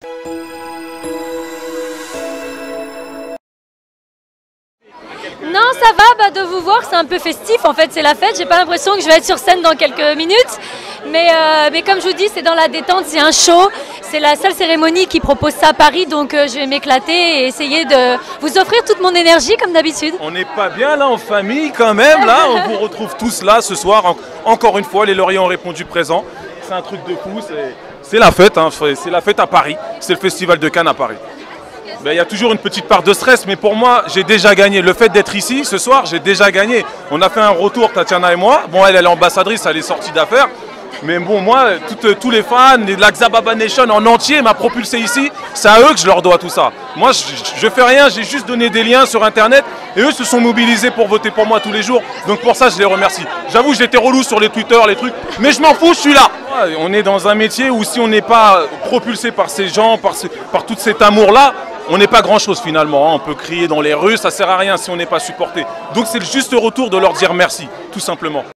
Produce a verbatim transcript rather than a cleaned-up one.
Non, ça va, bah, de vous voir, c'est un peu festif, en fait c'est la fête, j'ai pas l'impression que je vais être sur scène dans quelques minutes, mais, euh, mais comme je vous dis, c'est dans la détente, c'est un show, c'est la seule cérémonie qui propose ça à Paris, donc euh, je vais m'éclater et essayer de vous offrir toute mon énergie comme d'habitude. On n'est pas bien là en famille quand même, là, on vous retrouve tous là ce soir, en encore une fois, les lauriers ont répondu présent, c'est un truc de fou, c'est la fête, hein, c'est la fête à Paris, c'est le festival de Cannes à Paris. Ben, il y a toujours une petite part de stress, mais pour moi, j'ai déjà gagné. Le fait d'être ici ce soir, j'ai déjà gagné. On a fait un retour, Tatiana et moi. Bon, elle, elle est ambassadrice, elle est sortie d'affaires. Mais bon, moi, tout, tous les fans, la Xababa Nation en entier m'a propulsé ici. C'est à eux que je leur dois tout ça. Moi, je, je fais rien, j'ai juste donné des liens sur Internet. Et eux se sont mobilisés pour voter pour moi tous les jours. Donc pour ça, je les remercie. J'avoue, j'étais relou sur les Twitter, les trucs. Mais je m'en fous, je suis là. On est dans un métier où si on n'est pas propulsé par ces gens, par, ce, par tout cet amour-là, on n'est pas grand-chose finalement, hein. On peut crier dans les rues, ça sert à rien si on n'est pas supporté. Donc c'est le juste retour de leur dire merci, tout simplement.